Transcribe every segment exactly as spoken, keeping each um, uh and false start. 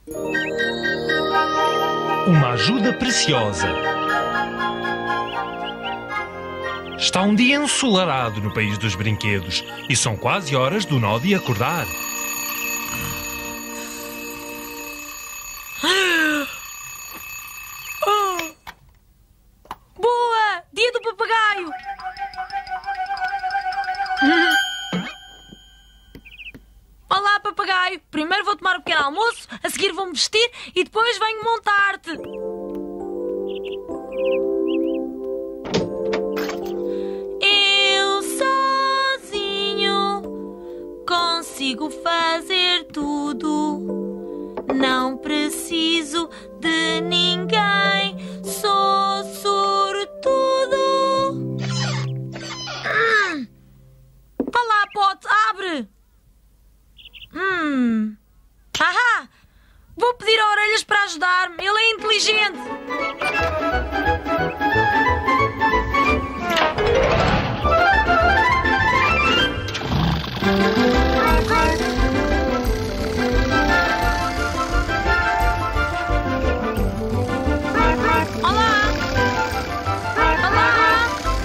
Uma ajuda preciosa. Está um dia ensolarado no país dos brinquedos e são quase horas do Noddy acordar. Oh. Boa! Dia do papagaio! Olá, papagaio! Primeiro vou tomar um pequeno almoço, a seguir vou-me vestir e depois venho montar-te. Eu sozinho consigo fazer tudo. Não preciso de ninguém. Sou sortudo. Hum. Olá, Pote, abre! Hum. Ahá! Vou pedir a Orelhas para ajudar-me. Ele é inteligente. Olá! Olá!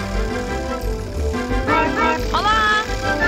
Olá!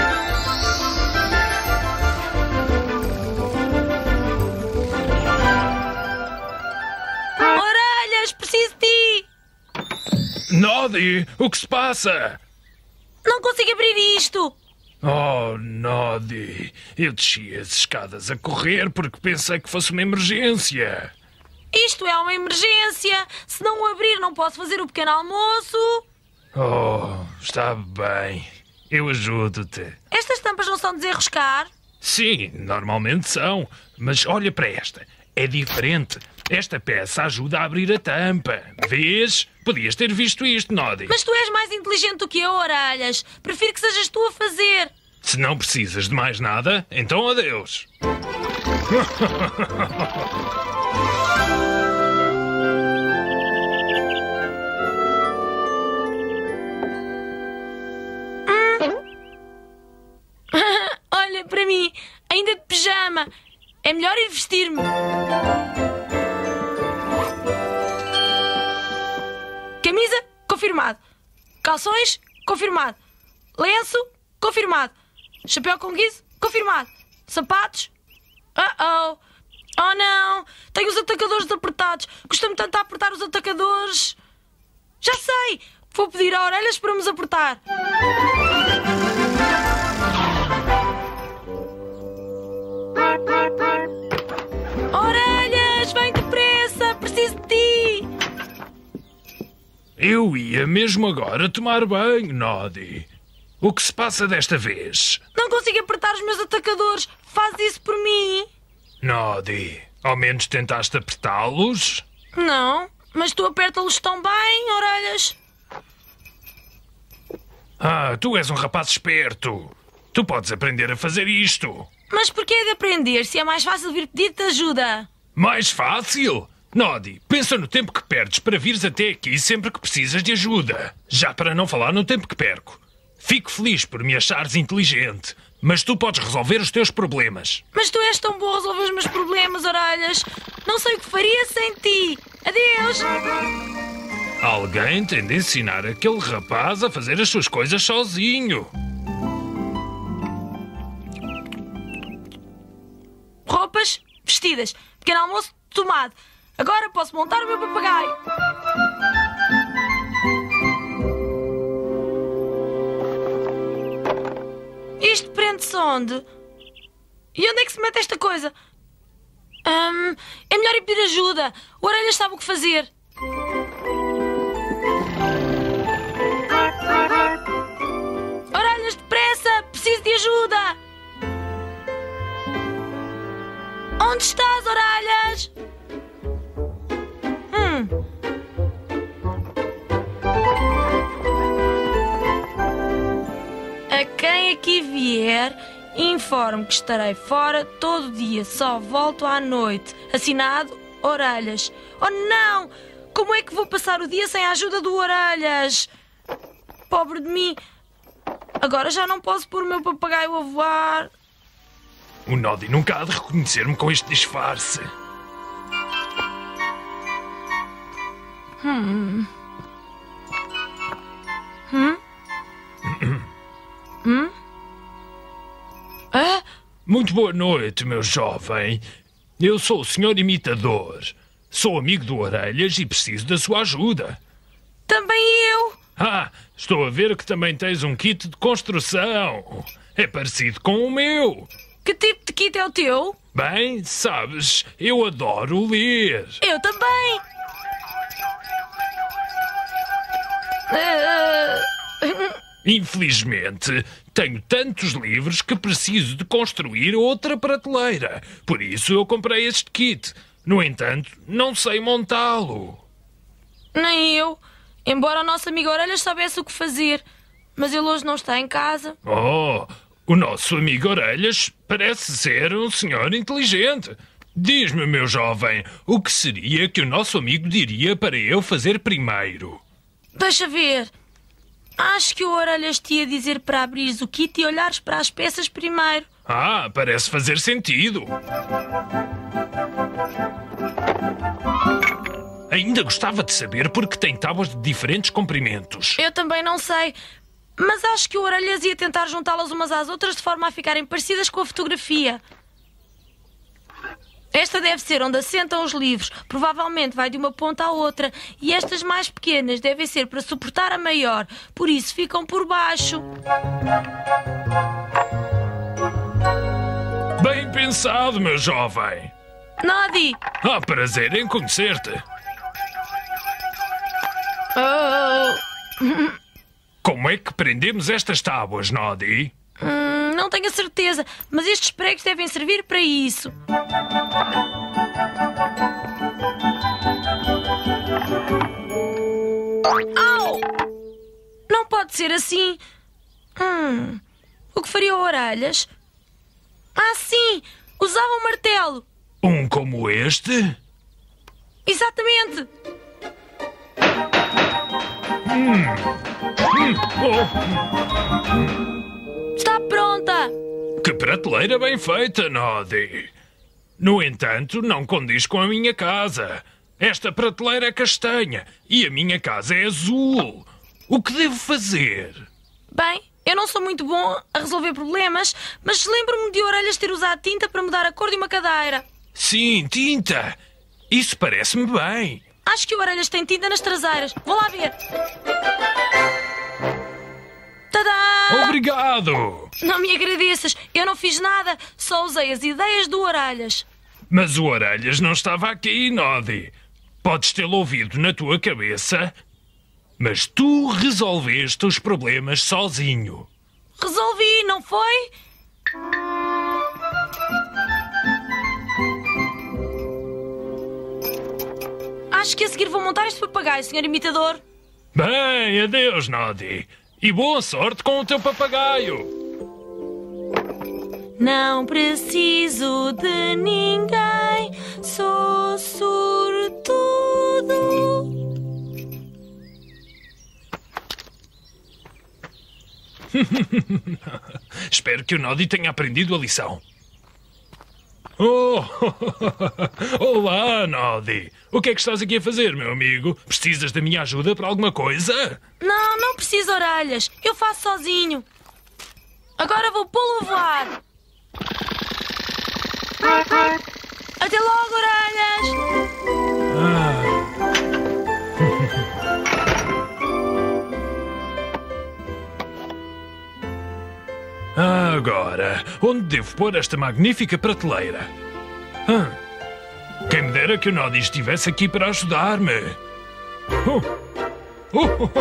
Orelhas, preciso de ti! Noddy, o que se passa? Não consigo abrir isto! Oh, Noddy, eu desci as escadas a correr porque pensei que fosse uma emergência. Isto é uma emergência! Se não o abrir, não posso fazer o pequeno almoço! Oh, está bem. Eu ajudo-te. Estas tampas não são de desenroscar? Sim, normalmente são. Mas olha para esta. É diferente. Esta peça ajuda a abrir a tampa. Vês? Podias ter visto isto, Noddy. Mas tu és mais inteligente do que eu, Orelhas. Prefiro que sejas tu a fazer. Se não precisas de mais nada, então adeus. Olha para mim, ainda de pijama. É melhor ir vestir-me. Camisa, confirmado. Calções, confirmado. Lenço, confirmado. Chapéu com guiso, confirmado. Sapatos, uh-oh. Oh não, tenho os atacadores apertados. Custa-me tanto a apertar os atacadores. Já sei, vou pedir a Orelhas para nos apertar. Orelhas, vem depressa, preciso de ti. Eu ia mesmo agora tomar banho, Noddy. O que se passa desta vez? Não consigo apertar os meus atacadores. Faz isso por mim. Noddy, ao menos tentaste apertá-los? Não, mas tu aperta-los tão bem, Orelhas. Ah, tu és um rapaz esperto. Tu podes aprender a fazer isto. Mas porquê de aprender se é mais fácil vir pedir-te ajuda? Mais fácil? Noddy, pensa no tempo que perdes para vires até aqui sempre que precisas de ajuda. Já para não falar no tempo que perco. Fico feliz por me achares inteligente, mas tu podes resolver os teus problemas. Mas tu és tão bom a resolver os meus problemas, Orelhas. Não sei o que faria sem ti. Adeus. Alguém tem de ensinar aquele rapaz a fazer as suas coisas sozinho. Roupas vestidas. Pequeno almoço tomado. Agora posso montar o meu papagaio. Isto prende-se onde? E onde é que se mete esta coisa? Hum, é melhor ir pedir ajuda. O Orelhas sabe o que fazer. Orelhas, depressa! Preciso de ajuda! Onde estás, Orelhas? Hum. A quem aqui vier, informe que estarei fora todo dia, só volto à noite. Assinado, Orelhas. Oh não! Como é que vou passar o dia sem a ajuda do Orelhas? Pobre de mim. Agora já não posso pôr o meu papagaio a voar. O Noddy nunca há de reconhecer-me com este disfarce. Hum. Hum? Hum? Ah? Muito boa noite, meu jovem. Eu sou o senhor Imitador. Sou amigo do Orelhas e preciso da sua ajuda. Também eu. Ah, estou a ver que também tens um kit de construção. É parecido com o meu. Que tipo de kit é o teu? Bem, sabes, eu adoro ler. Eu também. Uh... Infelizmente, tenho tantos livros que preciso de construir outra prateleira. Por isso eu comprei este kit. No entanto, não sei montá-lo. Nem eu. Embora o nosso amigo Orelhas soubesse o que fazer. Mas ele hoje não está em casa. Oh, o nosso amigo Orelhas parece ser um senhor inteligente. Diz-me, meu jovem, o que seria que o nosso amigo diria para eu fazer primeiro? Deixa ver. Acho que o Orelhas te ia dizer para abrires o kit e olhares para as peças primeiro. Ah, parece fazer sentido. Ainda gostava de saber porque tem tábuas de diferentes comprimentos. Eu também não sei. Mas acho que o Orelhas ia tentar juntá-las umas às outras de forma a ficarem parecidas com a fotografia. Esta deve ser onde assentam os livros. Provavelmente vai de uma ponta à outra. E estas mais pequenas devem ser para suportar a maior. Por isso ficam por baixo. Bem pensado, meu jovem. Nodi! Há prazer em conhecer-te. Oh. Como é que prendemos estas tábuas, Nodi? Hum, não tenho a certeza, mas estes pregos devem servir para isso. Au! Não pode ser assim. Hum, o que faria o Orelhas? Ah, sim! Usava um martelo. Um como este? Exatamente! Hum. Hum. Oh. Está pronta! Que prateleira bem feita, Nodi. No entanto, não condiz com a minha casa. Esta prateleira é castanha e a minha casa é azul. O que devo fazer? Bem, eu não sou muito bom a resolver problemas, mas lembro-me de Orelhas ter usado tinta para mudar a cor de uma cadeira. Sim, tinta. Isso parece-me bem. Acho que o Orelhas tem tinta nas traseiras. Vou lá ver. Tadá! Obrigado! Não me agradeças. Eu não fiz nada. Só usei as ideias do Orelhas. Mas o Orelhas não estava aqui, Nodi. Podes tê-lo ouvido na tua cabeça, mas tu resolveste os problemas sozinho. Resolvi, não foi? Acho que a seguir vou montar este papagaio, senhor Imitador. Bem, adeus, Nodi. E boa sorte com o teu papagaio. Não preciso de ninguém, sou sortudo. Espero que o Nodi tenha aprendido a lição. Oh! Olá, Nodi. O que é que estás aqui a fazer, meu amigo? Precisas da minha ajuda para alguma coisa? Não, não preciso Orelhas. Eu faço sozinho. Agora vou pô-lo a voar. Até logo, Orelhas. Ah. Agora, onde devo pôr esta magnífica prateleira? Ah. Quem me dera que o Nodi estivesse aqui para ajudar-me. Oh.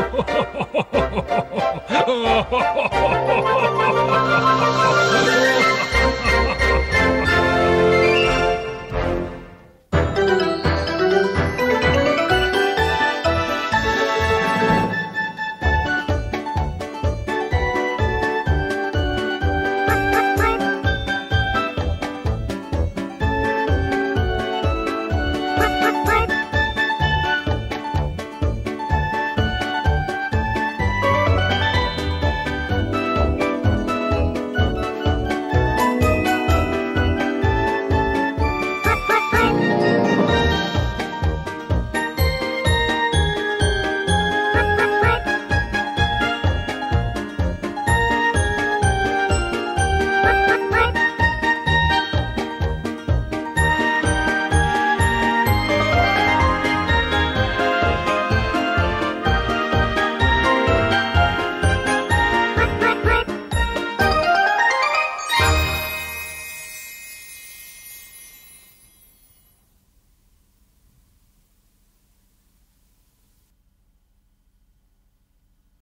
Oh.